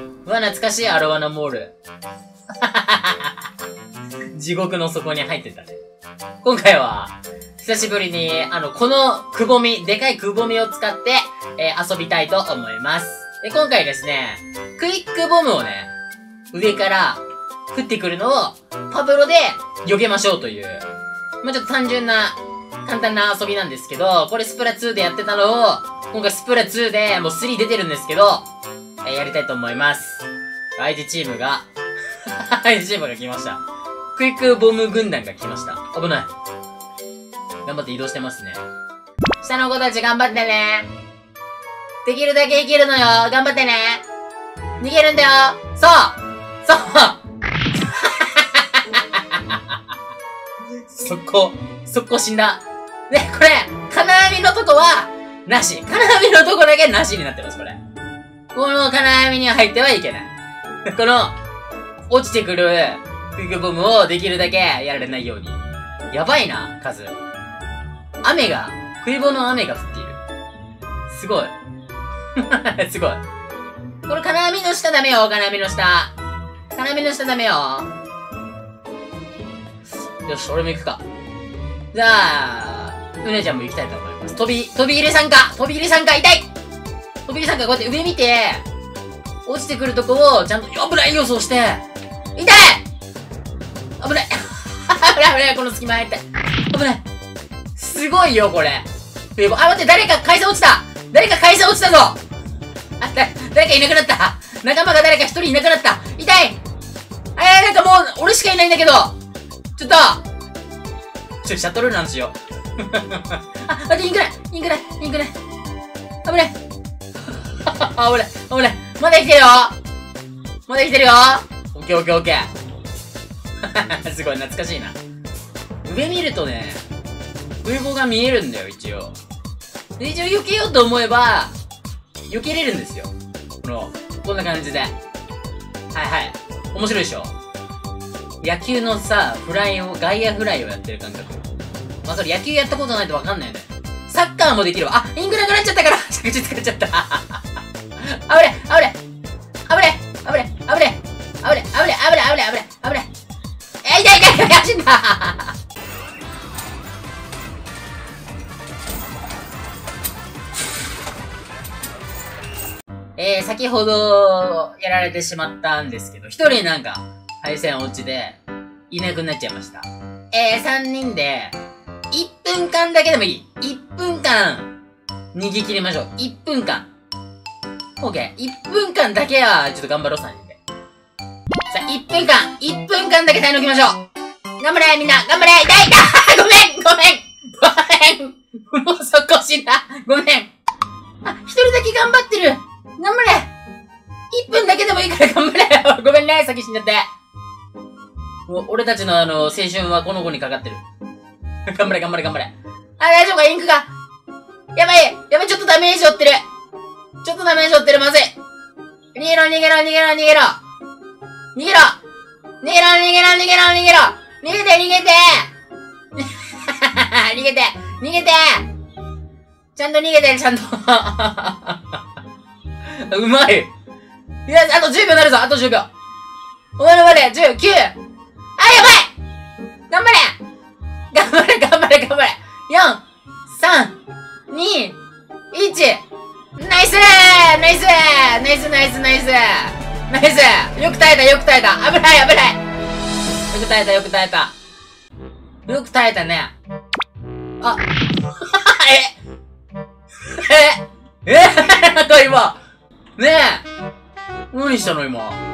うわ、懐かしいアロワナモール。地獄の底に入ってたね。今回は、久しぶりに、このくぼみ、でかいくぼみを使って、遊びたいと思います。で、今回ですね、クイックボムをね、上から降ってくるのを、パブロで避けましょうという、まあ、ちょっと単純な、簡単な遊びなんですけど、これスプラ2でやってたのを、今回スプラ2でもう3出てるんですけど、やりたいと思います。相手チームが来ました。クイックボム軍団が来ました。危ない。頑張って移動してますね。下の子たち頑張ってね。できるだけ生きるのよ。頑張ってね。逃げるんだよ。そう速攻死んだ。で、これ、金網のとこは、なし。金網のとこだけなしになってます、これ。この金網には入ってはいけない。この、落ちてくる、クイックボムをできるだけやられないように。やばいな、数。クイボの雨が降っている。すごい。すごい。この金網の下ダメよ、金網の下。金網の下ダメよ。よし、俺も行くか。じゃあ、うねちゃんも行きたいと思います。飛び入れ参加痛い飛び入れ参加こうやって上見て、落ちてくるとこをちゃんと危ない予想して、痛い危ない危ないこの隙間入って。危ない。すごいよ、これ。待って、誰か階段落ちたぞ誰かいなくなった。仲間が誰か一人いなくなった。痛い。なんかもう、俺しかいないんだけど。ちょっと、シャトルランしよう。インクない。危ない。危ない。まだ生きてるよ。オッケー。すごい懐かしいな。上見るとね、風貌が見えるんだよ、一応。で、一応避けようと思えば、避けれるんですよ。こんな感じで。はい。面白いでしょ。野球のさ、外野フライをやってる感覚。まあ、それ野球やったことないとわかんないよね。サッカーもできるわ。インクなくなっちゃったから着地使っちゃった。危ね。痛い死んだ先ほどやられてしまったんですけど、一人なんか、配線落ちで、いなくなっちゃいました。3人で、1分間だけでもいい。1分間、逃げ切りましょう。1分間。OK。1分間だけは、ちょっと頑張ろう、3人で。さあ、1分間だけ耐え抜きましょう。頑張れ、みんな、頑張れ、痛いごめんもうそこ死んだ。ごめん。一人だけ頑張ってる。頑張れ !1 分だけでもいいから頑張れごめんね、先死んじゃって。もう、俺たちの青春はこの子にかかってる。頑張れ。大丈夫かインクが。やばい、ちょっとダメージ負ってる。まずい。逃げろ。逃げて。ちゃんと逃げて、うまい。いや、あと10秒なるぞ、10秒。お前のまで、10、9。やばい頑張れ !4、3、2、1。ナイスよく耐えた。危ないよく耐えたね。なんか今。ねえ。何したの今。